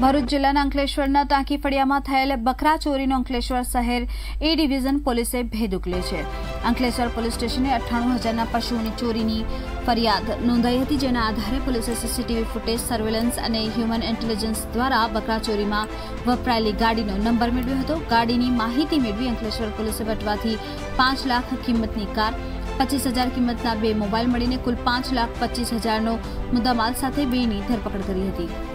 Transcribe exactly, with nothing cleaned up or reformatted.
ભરૂચ જિલ્લાના અંકલેશ્વરના ટાંકી ફળિયામાં થયેલ બકરા ચોરીનો અંકલેશ્વર શહેર એ ડિવિઝન પોલીસે ભેદ ઉકેલ્યો છે। અંકલેશ્વર પોલીસ સ્ટેશને અઠ્ઠાણું હજારના પશુઓની ચોરીની ફરિયાદ નોંધાઈ હતી, જેના આધારે પોલીસે સીસીટીવી ફૂટેજ, સર્વેલન્સ અને હ્યુમન ઇન્ટેલિજન્સ દ્વારા બકરા ચોરીમાં વપરાયેલી ગાડીનો નંબર મેળવ્યો હતો। ગાડીની માહિતી મેળવી અંકલેશ્વર પોલીસે વટવાથી પાંચ લાખ કિંમતની કાર, પચીસ હજાર કિંમતના બે મોબાઈલ મળીને કુલ પાંચ લાખ પચીસ હજારનો મુદ્દામાલ સાથે બેની ધરપકડ કરી હતી।